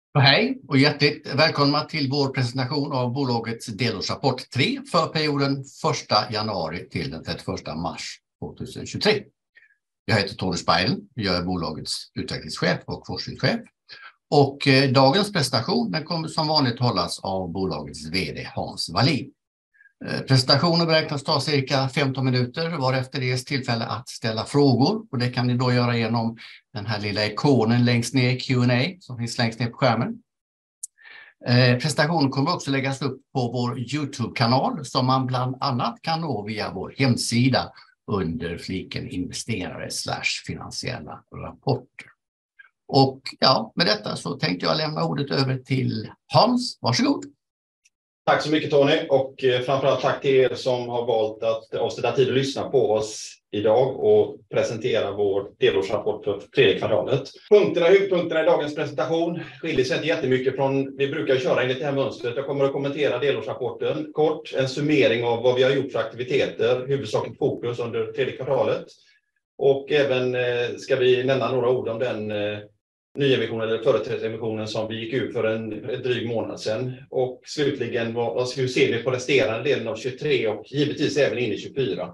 Och hej och hjärtligt välkomna till vår presentation av bolagets delårsrapport 3 för perioden 1 januari till den 31 mars 2023. Jag heter Tony Spajlen, jag är bolagets utvecklingschef och forskningschef. Och dagens presentation den kommer som vanligt hållas av bolagets vd Hans Wallin. Presentationen beräknas ta cirka 15 minuter varefter det ges tillfälle att ställa frågor. Och det kan ni då göra genom den här lilla ikonen längst ner, Q&A, som finns längst ner på skärmen. Presentationen kommer också läggas upp på vår YouTube-kanal som man bland annat kan nå via vår hemsida under fliken investerare/finansiella rapporter. Och ja, med detta så tänkte jag lämna ordet över till Hans. Varsågod. Tack så mycket Tony och framförallt tack till er som har valt att avsätta tid att lyssna på oss idag och presentera vår delårsrapport för tredje kvartalet. Huvudpunkterna i dagens presentation skiljer sig inte jättemycket från vi brukar köra enligt det här mönstret. Jag kommer att kommentera delårsrapporten kort, en summering av vad vi har gjort för aktiviteter, huvudsakligt fokus under tredje kvartalet. Och även ska vi nämna några ord om den nyemissionen eller företrädesemissionen som vi gick ut för en dryg månad sedan. Och slutligen, hur ser vi på resterande delen av 23 och givetvis även in i 24.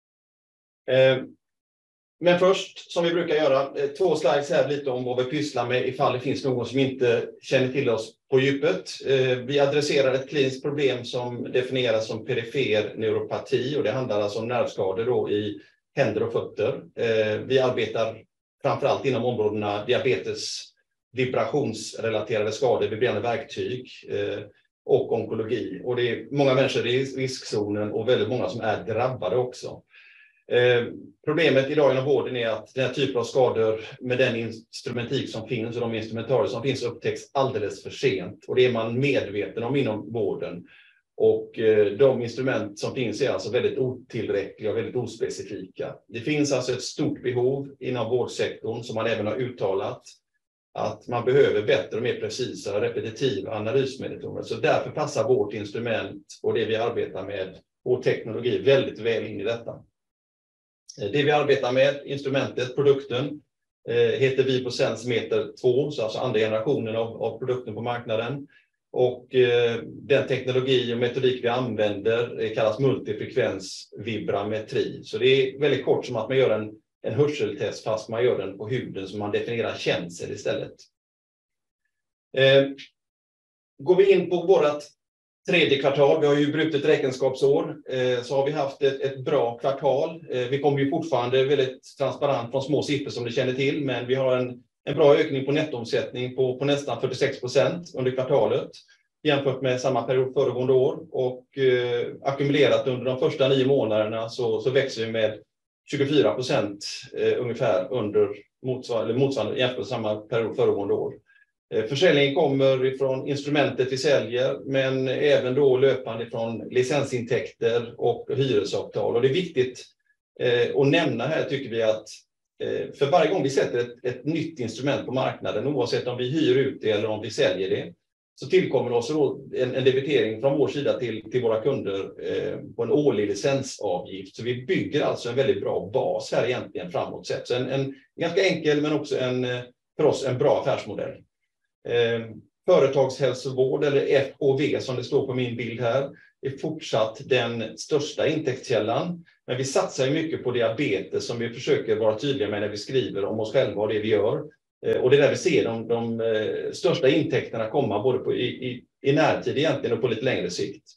Men först, som vi brukar göra, 2 slides här lite om vad vi pysslar med ifall det finns någon som inte känner till oss på djupet. Vi adresserar ett kliniskt problem som definieras som perifer neuropati och det handlar alltså om nervskador då i händer och fötter. Vi arbetar framförallt inom områdena diabetes, vibrationsrelaterade skador, vibrerande verktyg och onkologi. Och det är många människor i riskzonen och väldigt många som är drabbade också. Problemet idag inom vården är att den här typen av skador med den instrumentik som finns och de instrumentarier som finns upptäcks alldeles för sent. Och det är man medveten om inom vården. Och de instrument som finns är alltså väldigt otillräckliga och väldigt ospecifika. Det finns alltså ett stort behov inom vårdsektorn som man även har uttalat att man behöver bättre och mer precisa repetitiva analysmetoder. Så därför passar vårt instrument och det vi arbetar med, vår teknologi, väldigt väl in i detta. Det vi arbetar med, instrumentet, produkten, heter VivoSense Meter 2, så alltså andra generationen av produkten på marknaden. Och den teknologi och metodik vi använder kallas multifrekvens vibrometri. Så det är väldigt kort som att man gör en hörseltest fast man gör den på huden så man definierar känsel istället. Går vi in på vårt tredje kvartal, vi har ju brutit räkenskapsår, så har vi haft ett bra kvartal. Vi kommer ju fortfarande väldigt transparent från små siffror som ni känner till, men vi har en bra ökning på nettoomsättning på nästan 46% under kvartalet jämfört med samma period föregående år. Och ackumulerat under de första 9 månaderna så växer vi med 24% ungefär under motsvarande jämfört med samma period föregående år. Försäljningen kommer ifrån instrumentet vi säljer men även då löpande från licensintäkter och hyresavtal. Och det är viktigt att nämna här tycker vi att för varje gång vi sätter ett nytt instrument på marknaden, oavsett om vi hyr ut det eller om vi säljer det, så tillkommer oss en debitering från vår sida till våra kunder på en årlig licensavgift. Så vi bygger alltså en väldigt bra bas här egentligen framåt sett. Så en ganska enkel men också för oss en bra affärsmodell. Företagshälsovård eller FHV som det står på min bild här är fortsatt den största intäktskällan. Men vi satsar ju mycket på diabetes som vi försöker vara tydliga med när vi skriver om oss själva och det vi gör. Och det är där vi ser de största intäkterna komma både i närtid egentligen och på lite längre sikt.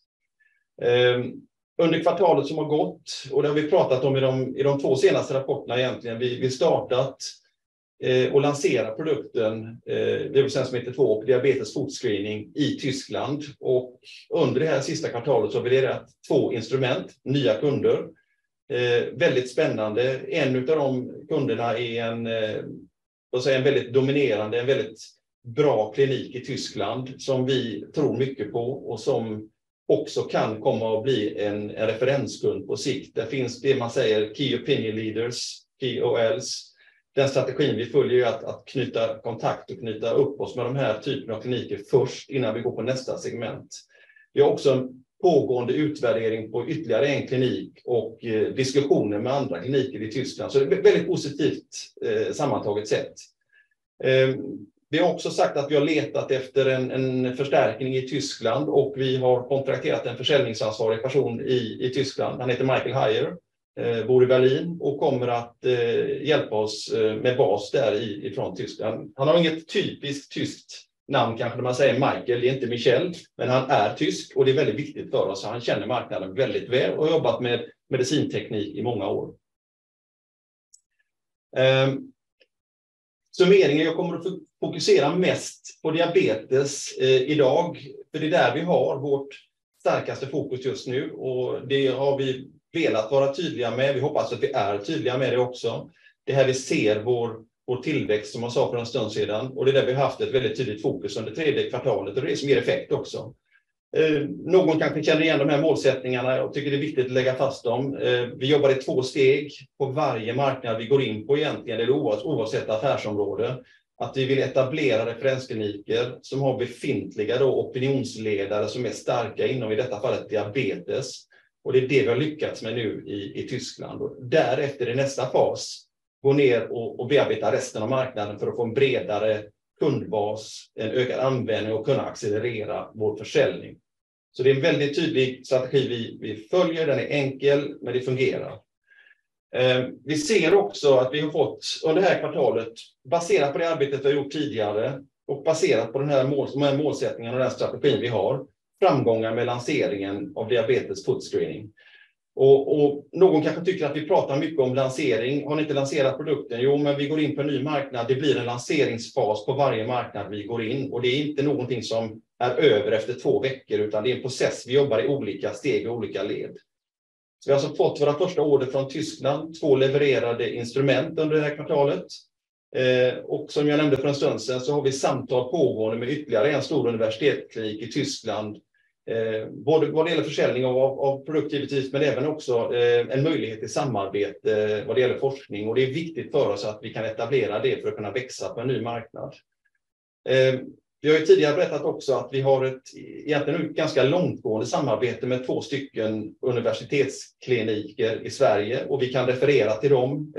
Under kvartalet som har gått, och det har vi pratat om i de 2 senaste rapporterna egentligen, vi startat och lanserat produkten VivoSense Meter 2 och diabetes fotscreening i Tyskland. Och under det här sista kvartalet så har vi levererat 2 instrument, nya kunder. Väldigt spännande. En av de kunderna är en väldigt dominerande, en väldigt bra klinik i Tyskland som vi tror mycket på och som också kan komma att bli en referenskund på sikt. Det finns det man säger Key Opinion Leaders, KOLs. Den strategin vi följer är att knyta kontakt och knyta upp oss med de här typerna av kliniker först innan vi går på nästa segment. Vi har också en pågående utvärdering på ytterligare en klinik och diskussioner med andra kliniker i Tyskland. Så det är väldigt positivt sammantaget sett. Vi har också sagt att vi har letat efter en förstärkning i Tyskland och vi har kontrakterat en försäljningsansvarig person i Tyskland. Han heter Michael Heyer, bor i Berlin och kommer att hjälpa oss med bas där ifrån Tyskland. Han har inget typiskt tyskt namn kanske när man säger Michael, det är inte Michel, men han är tysk och det är väldigt viktigt för oss. Han känner marknaden väldigt väl och har jobbat med medicinteknik i många år. Summeringen, jag kommer att fokusera mest på diabetes idag, för det är där vi har vårt starkaste fokus just nu och det har vi velat vara tydliga med. Vi hoppas att vi är tydliga med det också. Det här vi ser vår tillväxt som jag sa för en stund sedan och det är där vi har haft ett väldigt tydligt fokus under tredje kvartalet och det är som ger effekt också. Någon kanske känner igen de här målsättningarna. Jag tycker det är viktigt att lägga fast dem. Vi jobbar i 2 steg på varje marknad vi går in på egentligen, eller oavsett affärsområde. Att vi vill etablera referenskliniker som har befintliga opinionsledare som är starka inom i detta fallet diabetes. Och det är det vi har lyckats med nu i Tyskland. Och därefter i nästa fas gå ner och bearbeta resten av marknaden för att få en bredare kundbas, en ökad användning och kunna accelerera vår försäljning. Så det är en väldigt tydlig strategi vi följer, den är enkel men det fungerar. Vi ser också att vi har fått under det här kvartalet, baserat på det arbetet vi har gjort tidigare och baserat på de här målsättningarna och den strategin vi har, framgångar med lanseringen av diabetes footscreening. Och någon kanske tycker att vi pratar mycket om lansering. Har ni inte lanserat produkten? Jo, men vi går in på en ny marknad. Det blir en lanseringsfas på varje marknad vi går in. Och det är inte någonting som är över efter 2 veckor, utan det är en process. Vi jobbar i olika steg och olika led. Så vi har alltså fått våra första order från Tyskland. 2 levererade instrument under det här kvartalet. Och som jag nämnde för en stund sedan så har vi samtal pågående med ytterligare en stor universitetsklinik i Tyskland. Både vad det gäller försäljning av produktivitet men även också en möjlighet till samarbete vad det gäller forskning. Och det är viktigt för oss att vi kan etablera det för att kunna växa på en ny marknad. Vi har ju tidigare berättat också att vi har ett ganska långtgående samarbete med 2 stycken universitetskliniker i Sverige och vi kan referera till dem.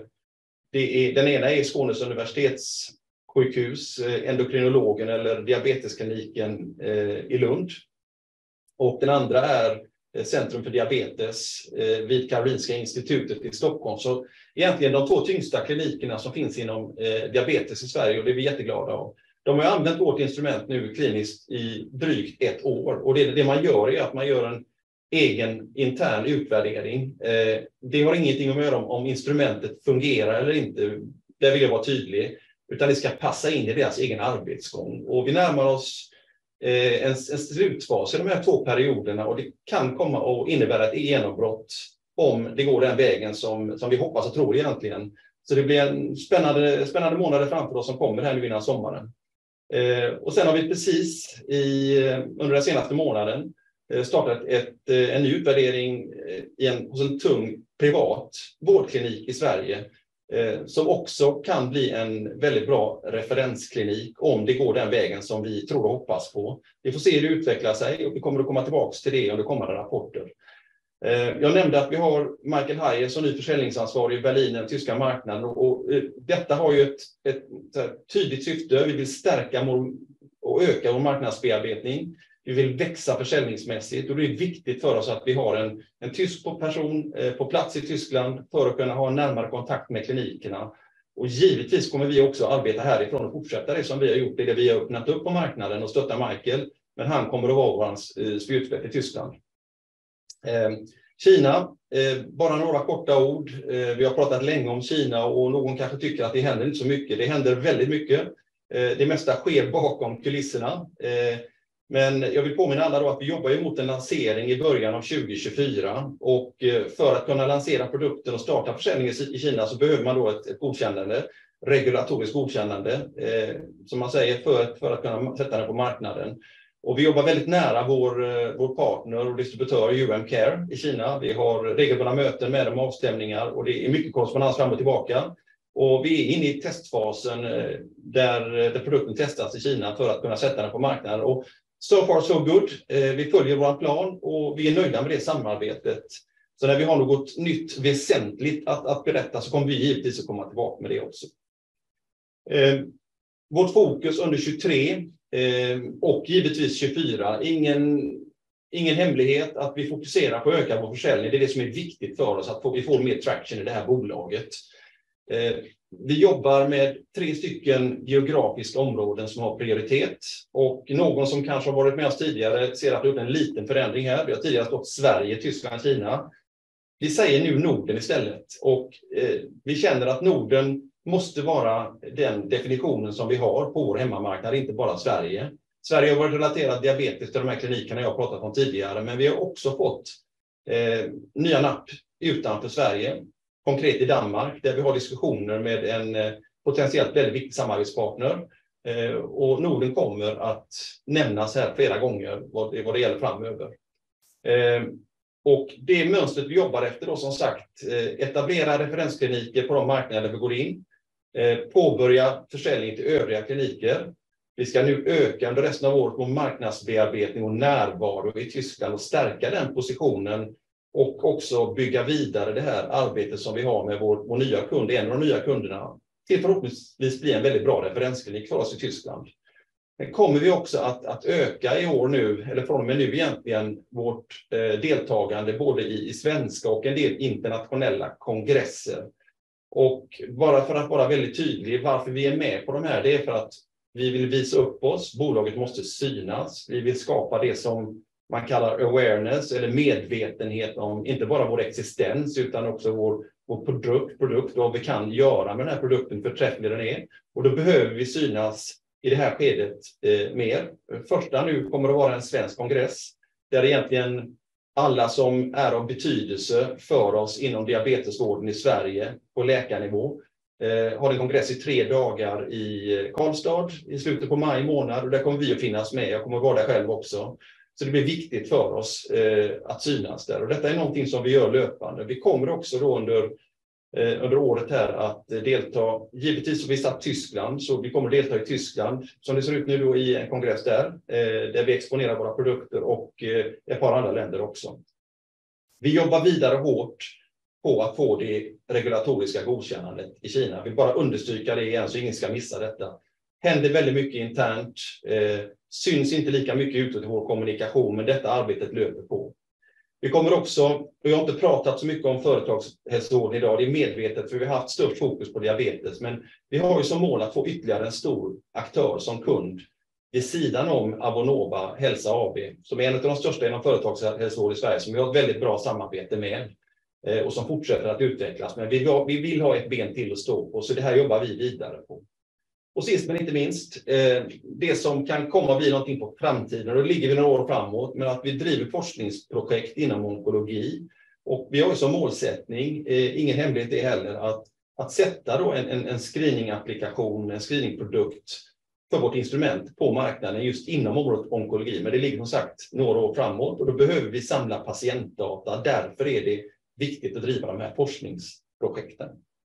Den ena är Skånes universitetssjukhus, endokrinologen eller diabeteskliniken i Lund. Och den andra är Centrum för diabetes vid Karolinska institutet i Stockholm. Så egentligen de 2 tyngsta klinikerna som finns inom diabetes i Sverige och det är vi jätteglada av. De har använt vårt instrument nu kliniskt i drygt 1 år. Och det man gör är att man gör en egen intern utvärdering. Det har ingenting att göra om instrumentet fungerar eller inte. Där vill jag vara tydlig. Utan det ska passa in i deras egen arbetsgång. Och vi närmar oss en slutfas i de här 2 perioderna. Och det kan komma att innebära ett genombrott om det går den vägen som vi hoppas och tror egentligen. Så det blir en spännande månader framför oss som kommer här nu innan sommaren. Och sen har vi precis under den senaste månaden startat en ny utvärdering hos en tung privat vårdklinik i Sverige som också kan bli en väldigt bra referensklinik om det går den vägen som vi tror och hoppas på. Vi får se hur det utvecklar sig och vi kommer att komma tillbaka till det under kommande rapporter. Jag nämnde att vi har Michael Heyer som ny försäljningsansvarig i Berlin, den tyska marknaden. Och detta har ju ett tydligt syfte. Vi vill stärka och öka vår marknadsbearbetning. Vi vill växa försäljningsmässigt och det är viktigt för oss att vi har en tysk person på plats i Tyskland för att kunna ha en närmare kontakt med klinikerna. Och givetvis kommer vi också arbeta härifrån och fortsätta det som vi har gjort, det vi har öppnat upp på marknaden och stötta Michael. Men han kommer att vara vår spjutspets i Tyskland. Kina, bara några korta ord. Vi har pratat länge om Kina och någon kanske tycker att det händer inte så mycket. Det händer väldigt mycket. Det mesta sker bakom kulisserna. Men jag vill påminna alla då att vi jobbar emot en lansering i början av 2024. Och för att kunna lansera produkten och starta försäljningen i Kina så behöver man då ett godkännande, regulatoriskt godkännande, som man säger, för att kunna sätta den på marknaden. Och vi jobbar väldigt nära vår partner och distributör UM Care i Kina. Vi har regelbundna möten med dem, avstämningar och det är mycket korrespondens fram och tillbaka. Och vi är inne i testfasen där produkten testas i Kina för att kunna sätta den på marknaden. Och so far so good. Vi följer vår plan och vi är nöjda med det samarbetet. Så när vi har något nytt väsentligt att berätta så kommer vi givetvis att komma tillbaka med det också. Vårt fokus under 23 och givetvis 24, ingen hemlighet att vi fokuserar på att öka vår försäljning. Det är det som är viktigt för oss, att vi får mer traction i det här bolaget. Vi jobbar med 3 stycken geografiska områden som har prioritet. Och någon som kanske har varit med oss tidigare ser att det har gjort en liten förändring här. Vi har tidigare stått Sverige, Tyskland, Kina. Vi säger nu Norden istället. Och vi känner att Norden måste vara den definitionen som vi har på vår hemmamarknad, inte bara Sverige. Sverige har varit relaterat diabetes till de här klinikerna jag har pratat om tidigare, men vi har också fått nya napp utanför Sverige. Konkret i Danmark, där vi har diskussioner med en potentiellt väldigt viktig samarbetspartner. Och Norden kommer att nämnas här flera gånger vad det gäller framöver. Och det mönstret vi jobbar efter då, som sagt, etablera referenskliniker på de marknader där vi går in. Påbörja försäljning till övriga kliniker. Vi ska nu öka under resten av året på marknadsbearbetning och närvaro i Tyskland och stärka den positionen. Och också bygga vidare det här arbetet som vi har med vår nya kund, en av de nya kunderna, till förhoppningsvis bli en väldigt bra referensklinik för oss i Tyskland. Men kommer vi också att öka i år nu, eller från och med nu egentligen, vårt deltagande både i svenska och en del internationella kongresser. Och bara för att vara väldigt tydlig, varför vi är med på de här, det är för att vi vill visa upp oss, bolaget måste synas, vi vill skapa det som man kallar awareness eller medvetenhet om inte bara vår existens utan också vår produkt och vad vi kan göra med den här produkten, för förträfflig den är. Och då behöver vi synas i det här skedet mer. Första nu kommer att vara en svensk kongress där egentligen alla som är av betydelse för oss inom diabetesvården i Sverige på läkarnivå har en kongress i 3 dagar i Karlstad i slutet på maj månad, och där kommer vi att finnas med. Jag kommer att vara där själv också. Så det blir viktigt för oss att synas där. Och detta är någonting som vi gör löpande. Vi kommer också då under året här att delta, givetvis så vi satt Tyskland, så vi kommer att delta i Tyskland som det ser ut nu då i en kongress där vi exponerar våra produkter, och ett par andra länder också. Vi jobbar vidare hårt på att få det regulatoriska godkännandet i Kina. Jag vill bara understryka det igen så ingen ska missa detta. Händer väldigt mycket internt, syns inte lika mycket utåt i vår kommunikation, men detta arbetet löper på. Vi kommer också, och jag har inte pratat så mycket om företagshälsovården idag, det är medvetet för vi har haft störst fokus på diabetes, men vi har ju som mål att få ytterligare en stor aktör som kund vid sidan om Avonova Hälsa AB, som är en av de största inom företagshälsovård i Sverige, som vi har ett väldigt bra samarbete med och som fortsätter att utvecklas. Men vi vill ha ett ben till att stå på, så det här jobbar vi vidare på. Och sist men inte minst, det som kan komma att bli någonting på framtiden, och då ligger vi några år framåt, men att vi driver forskningsprojekt inom onkologi. Och vi har ju som målsättning, ingen hemlighet det heller, att sätta då en screeningapplikation, en screeningprodukt för vårt instrument på marknaden just inom området onkologi. Men det ligger som sagt några år framåt, och då behöver vi samla patientdata. Därför är det viktigt att driva de här forskningsprojekten.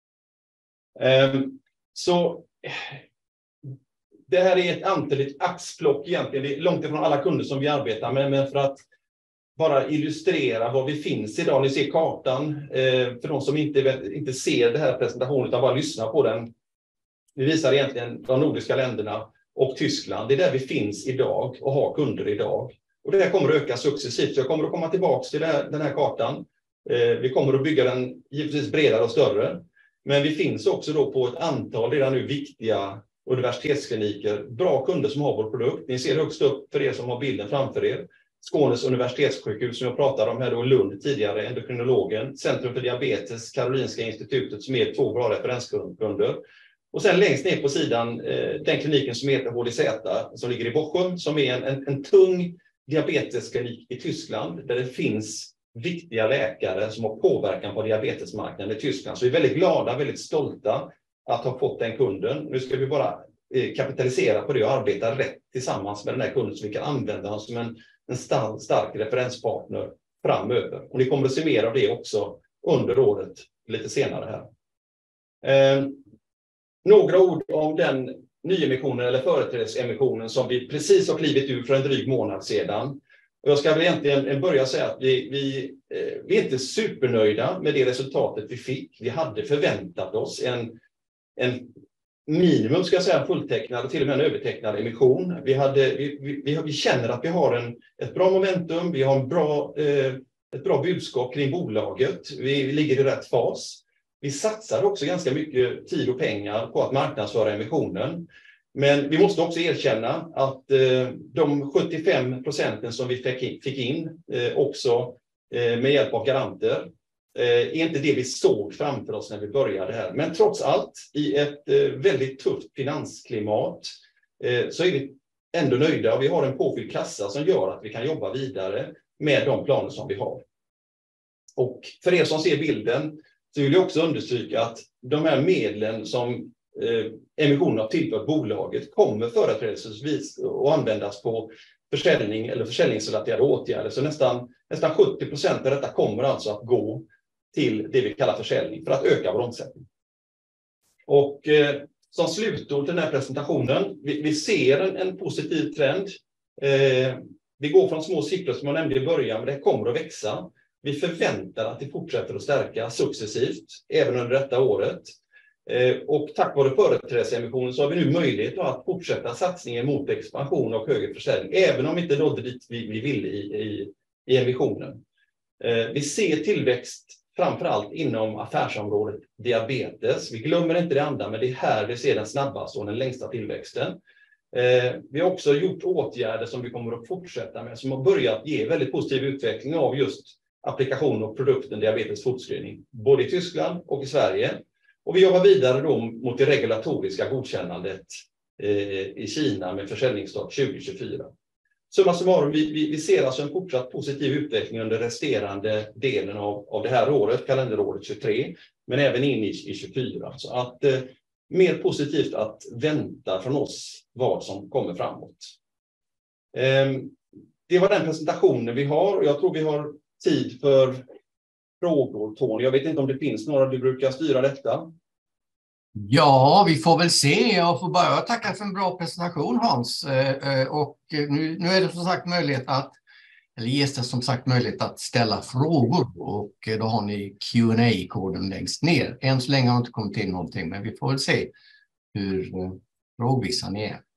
Så det här är ett antaligt axplock egentligen. Det är långt ifrån alla kunder som vi arbetar med, men för att bara illustrera var vi finns idag. Ni ser kartan, för de som inte ser den här presentationen utan bara lyssnar på den. Vi visar egentligen de nordiska länderna och Tyskland. Det är där vi finns idag och har kunder idag. Och det här kommer att öka successivt. Så jag kommer att komma tillbaka till den här kartan. Vi kommer att bygga den givetvis bredare och större. Men vi finns också då på ett antal redan nu viktiga universitetskliniker. Bra kunder som har vår produkt. Ni ser högst upp för er som har bilden framför er. Skånes universitetssjukhus som jag pratade om här då, Lund tidigare, endokrinologen. Centrum för diabetes, Karolinska institutet som är 2 bra referenskunder. Och sen längst ner på sidan den kliniken som heter HDZ som ligger i Bochum, som är en tung diabetesklinik i Tyskland där det finns viktiga läkare som har påverkan på diabetesmarknaden i Tyskland. Så vi är väldigt glada, väldigt stolta att ha fått den kunden. Nu ska vi bara kapitalisera på det och arbeta rätt tillsammans med den här kunden så vi kan använda honom som en stark referenspartner framöver. Och ni kommer att se mer av det också under året lite senare här. Några ord om den nyemissionen eller företrädesemissionen som vi precis har klivit ur för en dryg månad sedan. Och jag ska väl egentligen börja säga att vi är inte supernöjda med det resultatet vi fick. Vi hade förväntat oss en minimum ska jag säga fulltecknad och till och med en övertecknad emission. Vi känner att vi har ett bra momentum, vi har ett bra budskap kring bolaget, vi ligger i rätt fas. Vi satsar också ganska mycket tid och pengar på att marknadsföra emissionen. Men vi måste också erkänna att de 75% som vi fick in också med hjälp av garanter är inte det vi såg framför oss när vi började här. Men trots allt, i ett väldigt tufft finansklimat så är vi ändå nöjda och vi har en påfylld kassa som gör att vi kan jobba vidare med de planer som vi har. Och för er som ser bilden så vill jag också understryka att de här medlen som emissionen har tillfört bolaget kommer företrädesvis att användas på försäljning eller försäljningsrelaterade åtgärder. Så nästan 70% av detta kommer alltså att gå till det vi kallar försäljning för att öka vår omsättning. Och som slutord till den här presentationen, vi ser en positiv trend. Vi går från små siffror som jag nämnde i början, men det kommer att växa. Vi förväntar att det fortsätter att stärka successivt även under detta året. Och tack vare företrädesemissionen så har vi nu möjlighet att fortsätta satsningen mot expansion och högre försäljning, även om vi inte nådde dit vi ville i emissionen. Vi ser tillväxt framförallt inom affärsområdet diabetes. Vi glömmer inte det andra, men det är här vi ser den snabbaste och den längsta tillväxten. Vi har också gjort åtgärder som vi kommer att fortsätta med, som har börjat ge väldigt positiv utveckling av just applikation och produkten diabetes fotscreening, både i Tyskland och i Sverige. Och vi jobbar vidare då mot det regulatoriska godkännandet i Kina med försäljningsstart 2024. Summa summarum, vi ser alltså en fortsatt positiv utveckling under resterande delen av det här året, kalenderåret 23, men även in i 24. Så att mer positivt att vänta från oss vad som kommer framåt. Det var den presentationen vi har och jag tror vi har tid för frågor, Tony. Jag vet inte om det finns några, du brukar styra detta. Ja, vi får väl se. Jag får bara tacka för en bra presentation, Hans. Och nu är det som sagt ges det som sagt möjlighet att ställa frågor och då har ni Q&A-koden längst ner. Än så länge har inte kommit in någonting, men vi får väl se hur frågvisa ni är.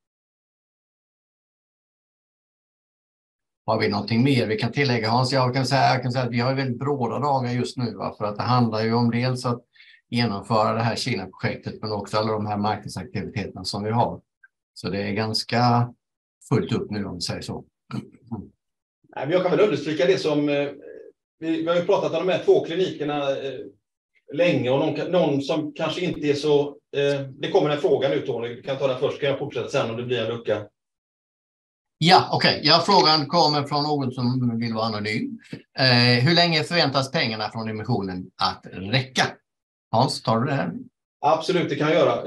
Har vi någonting mer vi kan tillägga, Hans? Jag kan säga att vi har väldigt bråda dagar just nu, för att det handlar ju om dels att genomföra det här Kina-projektet, men också alla de här marknadsaktiviteterna som vi har. Så det är ganska fullt upp nu, om vi säger så. Jag kan väl understryka det som vi har ju pratat om de här 2 klinikerna länge och någon som kanske inte är så... Det kommer en fråga nu, Tony. Du kan ta den först, kan jag fortsätta sen om det blir en lucka. Ja, okej. Ja, frågan kommer från någon som vill vara anonym. Hur länge förväntas pengarna från emissionen att räcka? Hans, tar du det här? Absolut, det kan jag göra.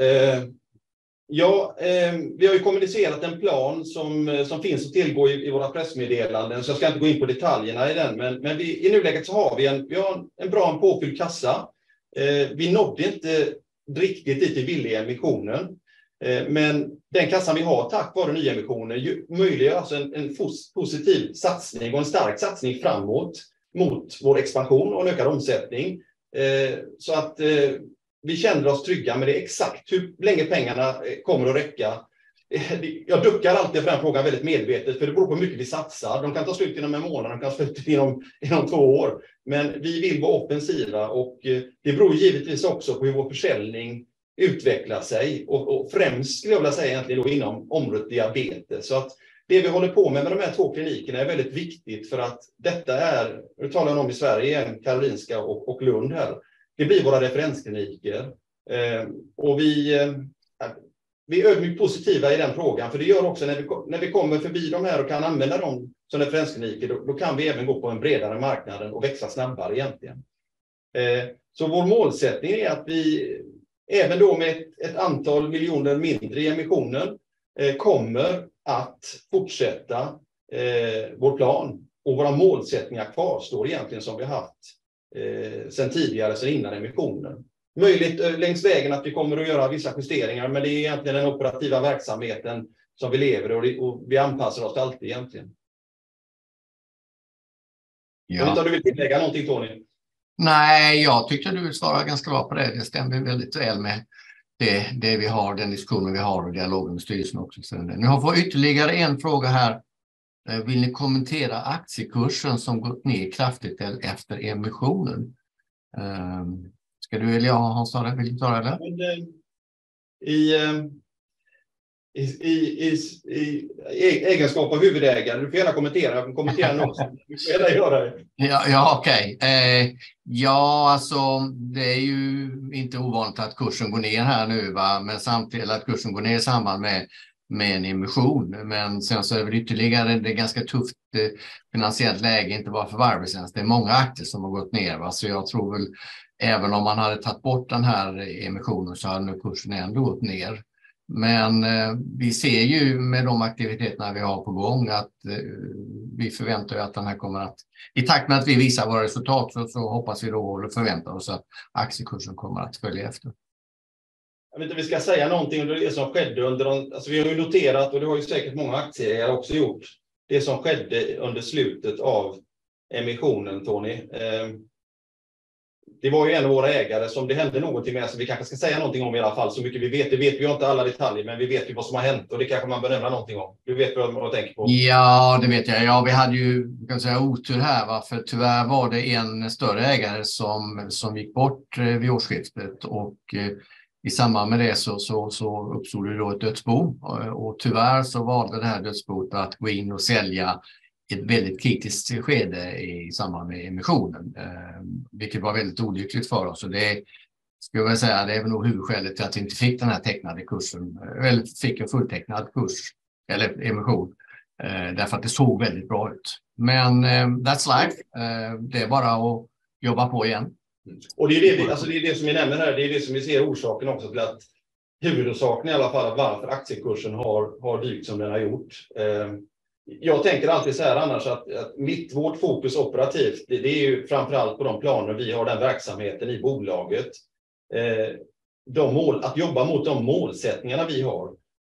Vi har ju kommunicerat en plan som finns att tillgå i våra pressmeddelanden, så jag ska inte gå in på detaljerna i den. Men i nuläget så har vi en bra påfylld kassa. Vi nådde inte riktigt dit i villiga emissionen. Men den kassan vi har tack vare nyemissionen möjliggör alltså en positiv satsning och en stark satsning framåt mot vår expansion och en ökad omsättning. Så att vi känner oss trygga med det. Exakt hur länge pengarna kommer att räcka. Jag duckar alltid för den frågan väldigt medvetet, för det beror på hur mycket vi satsar. De kan ta slut inom en månad, de kan ta slut inom 2 år. Men vi vill vara offensiva och det beror givetvis också på hur vår försäljning utvecklar sig. Och främst skulle jag vilja säga egentligen då inom området diabetes. Så att det vi håller på med de här 2 klinikerna är väldigt viktigt, för att detta är, nu talar jag om i Sverige, Karolinska och Lund här. Det blir våra referenskliniker. Och vi är ödmjukt positiva i den frågan, för det gör också när vi kommer förbi de här och kan använda dem som referenskliniker, då kan vi även gå på en bredare marknad och växa snabbare egentligen. Så vår målsättning är att vi, även då med ett antal miljoner mindre i emissionen, kommer att fortsätta vår plan. Och våra målsättningar kvarstår egentligen som vi har haft sedan tidigare, sedan innan emissionen. Möjligt längs vägen att vi kommer att göra vissa justeringar, men det är egentligen den operativa verksamheten som vi lever i och vi anpassar oss alltid egentligen. Ja. Jag vet inte om du vill tillägga någonting, Tony? Nej, jag tyckte du svarade ganska bra på det. Det stämmer väldigt väl med det vi har, den diskussionen vi har och dialogen med styrelsen också. Nu har vi ytterligare en fråga här. Vill ni kommentera aktiekursen som gått ner kraftigt efter emissionen? Ska du eller jag, Hans, vill du ta det eller? I egenskap av huvudägare, du får gärna kommentera. Jag kan kommentera något. Du får gärna göra det. Ja, okej. Ja, alltså det är ju inte ovanligt att kursen går ner här nu, va? Men samtidigt att kursen går ner i samband med en emission. Men sen så är det väl ytterligare det är ganska tufft finansiellt läge, inte bara för Varbergsens. Det är många aktier som har gått ner, va? Så jag tror väl även om man hade tagit bort den här emissionen så hade nu kursen ändå gått ner. Men vi ser ju med de aktiviteterna vi har på gång att vi förväntar att den här kommer att, i takt med att vi visar våra resultat så hoppas vi då och förväntar oss att aktiekursen kommer att följa efter. Jag vet inte, vi ska säga någonting om det som skedde under alltså vi har ju noterat, och det har ju säkert många aktieägare också gjort, det som skedde under slutet av emissionen, Tony. Det var ju en av våra ägare som det hände någonting med, så vi kanske ska säga någonting om i alla fall. Så mycket vi vet, det vet vi inte alla detaljer, men vi vet ju vad som har hänt och det kanske man bör nämna någonting om. Du vet vad jag tänker på? Ja, det vet jag. Ja, vi hade ju kan säga, otur här, va? För tyvärr var det en större ägare som gick bort vid årsskiftet och i samband med det så uppstod det då ett dödsbo och tyvärr så valde det här dödsboet att gå in och sälja ett väldigt kritiskt skede i samband med emissionen, vilket var väldigt olyckligt för oss. Och det skulle jag säga, det är väl nog huvudskälet till att vi inte fick den här tecknade kursen, eller fick en fulltecknad kurs eller emission, därför att det såg väldigt bra ut. Men that's life, det är bara att jobba på igen. Och det är det som vi nämner här, det är det som vi ser orsaken också till att huvudorsaken i alla fall varför aktiekursen har dykt som den har gjort. Jag tänker alltid så här annars att vårt fokus operativt, det är ju framförallt på de planer vi har, den verksamheten i bolaget. Att jobba mot de målsättningarna vi har.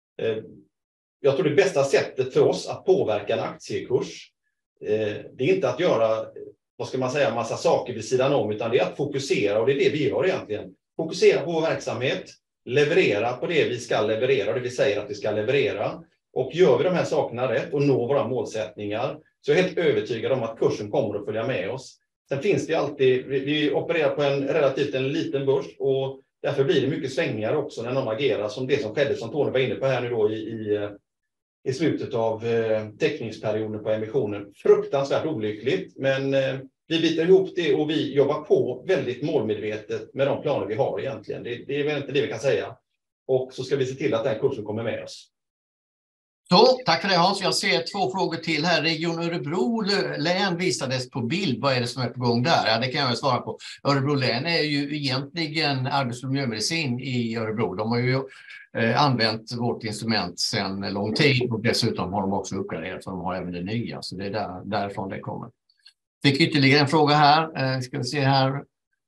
Jag tror det bästa sättet för oss att påverka en aktiekurs, det är inte att göra, vad ska man säga, massa saker vid sidan om, utan det är att fokusera, och det är det vi gör egentligen. Fokusera på vår verksamhet, leverera på det vi ska leverera, det vi säger att vi ska leverera. Och gör vi de här sakerna rätt och når våra målsättningar, så är jag helt övertygad om att kursen kommer att följa med oss. Sen finns det alltid, vi opererar på en liten börs, och därför blir det mycket svängningar också när någon agerar, som det som skedde, som Tony var inne på här nu då i slutet av teckningsperioden på emissionen. Fruktansvärt olyckligt, men vi biter ihop det och vi jobbar på väldigt målmedvetet med de planer vi har egentligen. Det är väl inte det vi kan säga. Och så ska vi se till att den kursen kommer med oss. Så, tack för det Hans. Jag ser 2 frågor till här. Region Örebro län visades på bild. Vad är det som är på gång där? Ja, det kan jag svara på. Örebro län är ju egentligen arbets- och miljömedicin i Örebro. De har ju använt vårt instrument sedan lång tid och dessutom har de också uppgraderat, så de har även det nya. Så det är därifrån det kommer. Fick ytterligare en fråga här. Ska vi se här.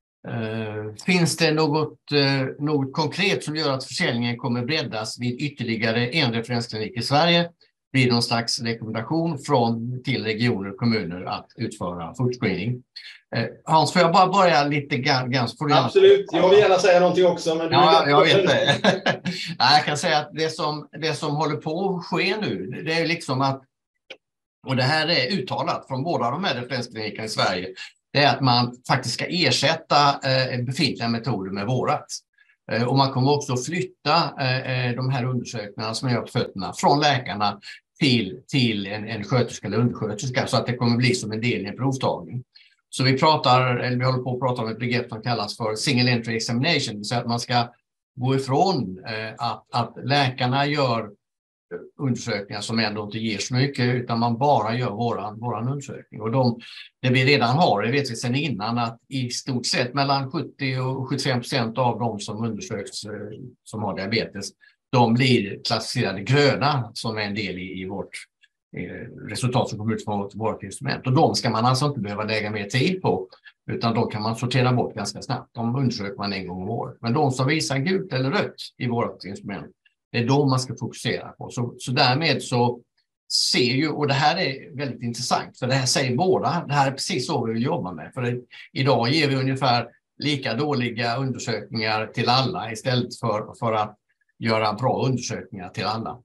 Finns det något konkret som gör att försäljningen kommer breddas vid ytterligare en referensklinik i Sverige? Blir det någon slags rekommendation till regioner och kommuner att utföra foodscreening? Hans, får jag bara börja lite grann? Absolut, jag vill gärna säga någonting också. Men jag vet det. Jag kan säga att det som håller på att ske nu, det är liksom att, och det här är uttalat från båda de här referensklinikerna i Sverige, det är att man faktiskt ska ersätta befintliga metoder med vårat. Och man kommer också flytta de här undersökningarna som är på fötterna från läkarna till en sköterska eller undersköterska, så att det kommer bli som en del i en provtagning. Så vi håller på att prata om ett begrepp som kallas för single entry examination, så att man ska gå ifrån att läkarna gör undersökningar som ändå inte ger så mycket, utan man bara gör våran undersökning. Och det vi redan har, det vet vi sedan innan, att i stort sett mellan 70 och 75% av de som undersöks som har diabetes, de blir klassificerade gröna som är en del i vårt resultat som kommer ut från vårt instrument. Och de ska man alltså inte behöva lägga mer tid på, utan då kan man sortera bort ganska snabbt. De undersöker man en gång om året. Men de som visar gult eller rött i vårt instrument, det är de man ska fokusera på. Så därmed så ser ju, och det här är väldigt intressant, för det här säger båda, det här är precis så vi vill jobba med. För idag ger vi ungefär lika dåliga undersökningar till alla istället för att göra bra undersökningar till alla.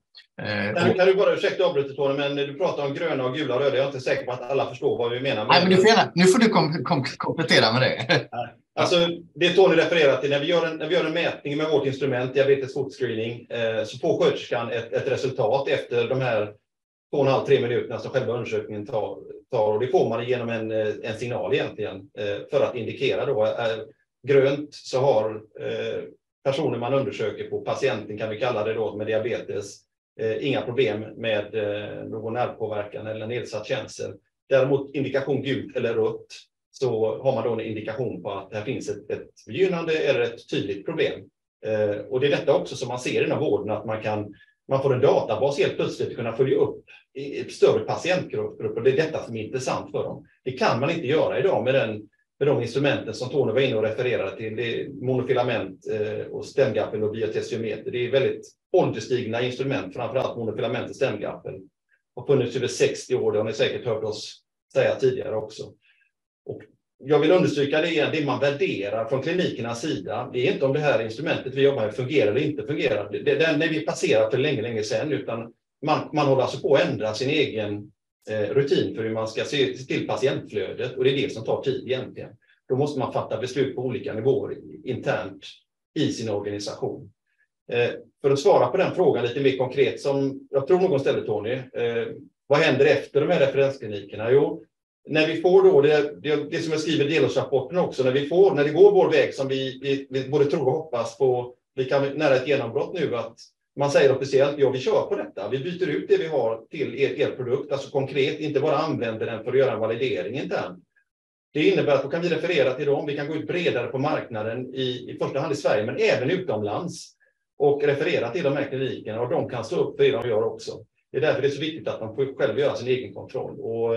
Kan du bara ursäkta avbrytet, Tony, men du pratar om gröna och gula och röda. Jag är inte säker på att alla förstår vad vi menar. Nej, men nu får du komplettera med det. Alltså, det Tony refererar till, när vi gör en mätning med vårt instrument, diabetes fotscreening, så får sköterskan ett resultat efter de här 2,5-3 minuterna som själva undersökningen tar. Och det får man genom en signal egentligen för att indikera då. Grönt så har personer man undersöker på, patienten kan vi kalla det då, med diabetes, inga problem med någon nervpåverkan eller nedsatt känsel. Däremot indikation gult eller rött, så har man då en indikation på att det här finns ett begynnande eller ett tydligt problem. Och det är detta också som man ser inom vården, att man får en databas helt plötsligt att kunna följa upp i större patientgrupper, och det är detta som är intressant för dem. Det kan man inte göra idag med de instrumenten som Tony var inne och refererade till. Det är monofilament och stämgaffel och biotestiometer. Det är väldigt ålderstigna instrument, framförallt monofilament och stämgaffel. Har funnits över 60 år, det har ni säkert hört oss säga tidigare också. Och jag vill understryka det igen, det man värderar från klinikernas sida, det är inte om det här instrumentet vi jobbar med fungerar eller inte fungerar. Det är när vi passerar för länge sedan, utan man håller alltså på att ändra sin egen rutin för hur man ska se till patientflödet, och det är det som tar tid egentligen. Då måste man fatta beslut på olika nivåer internt i sin organisation. För att svara på den frågan lite mer konkret, som jag tror någon ställde, Tony, vad händer efter de här referensklinikerna? Jo, när vi får då, det som jag skriver i delårsrapporten också, när det går vår väg som vi både tror och hoppas på, vi kan nära ett genombrott nu, att man säger officiellt, ja, vi kör på detta. Vi byter ut det vi har till er produkt, alltså konkret, inte bara använder den för att göra en validering internt. Det innebär att då kan vi referera till dem, vi kan gå ut bredare på marknaden, i första hand i Sverige, men även utomlands, och referera till de här klinikerna, och de kan stå upp för det de gör också. Det är därför det är så viktigt att man får själv göra sin egen kontroll. Och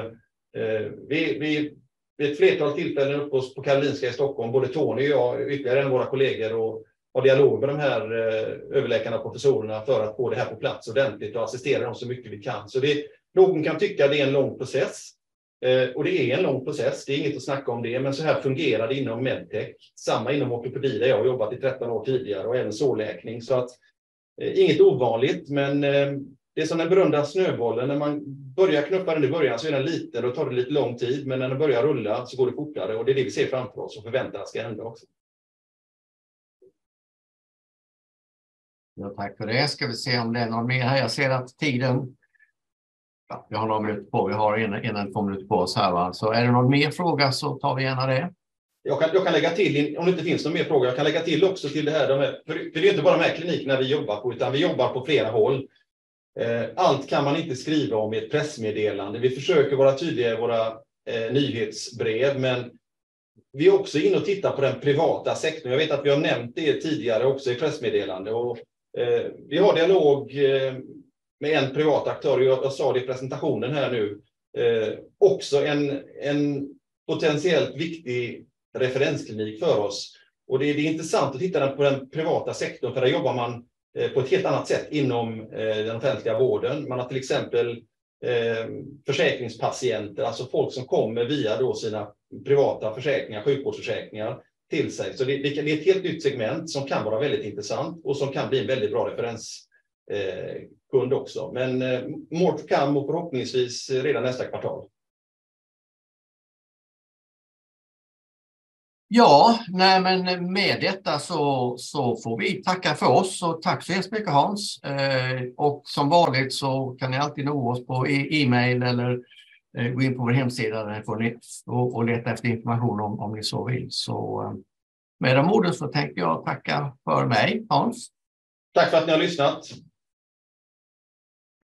vi ett flertal tillfällen uppe på Karolinska i Stockholm, både Tony och jag, ytterligare en av våra kollegor, och ha dialog med de här överläkarna och professorerna för att få det här på plats ordentligt och assistera dem så mycket vi kan. Så någon kan tycka att det är en lång process. Och det är en lång process, det är inget att snacka om det, men så här fungerar det inom medtech. Samma inom ortopedi där jag har jobbat i 13 år tidigare, och även sårläkning. Så att inget ovanligt, men det är som den berömda snöbollen. När man börjar knuffa den i början så är den liten och tar det lite lång tid, men när den börjar rulla så går det fortare, och det är det vi ser framför oss och förväntar oss ska hända också. Ja, tack för det. Ska vi se om det är någon mer här. Jag ser att tiden... Ja, vi har några minuter på. Vi har en 2 minuter på oss här. Va? Så är det någon mer fråga så tar vi gärna det. Jag kan lägga till, om det inte finns någon mer fråga, jag kan lägga till också till det här. För det är inte bara de här klinikerna vi jobbar på, utan vi jobbar på flera håll. Allt kan man inte skriva om i ett pressmeddelande. Vi försöker vara tydliga i våra nyhetsbrev, men vi är också inne och tittar på den privata sektorn. Jag vet att vi har nämnt det tidigare också i pressmeddelande. Och, vi har dialog med en privat aktör, jag sa det i presentationen här nu, också en potentiellt viktig referensklinik för oss. Och det är intressant att titta på den privata sektorn, för där jobbar man på ett helt annat sätt inom den offentliga vården. Man har till exempel försäkringspatienter, alltså folk som kommer via då sina privata försäkringar, sjukvårdsförsäkringar till sig. Så det är ett helt nytt segment som kan vara väldigt intressant och som kan bli en väldigt bra referenskund också. Men more to come, och förhoppningsvis redan nästa kvartal. Ja, nej, men med detta så får vi tacka för oss, och tack så hemskt mycket, Hans. Och som vanligt så kan ni alltid nå oss på e-mail eller gå in på vår hemsida där får ni och leta efter information om ni så vill. Så med de orden så tänkte jag tacka för mig, Hans. Tack för att ni har lyssnat.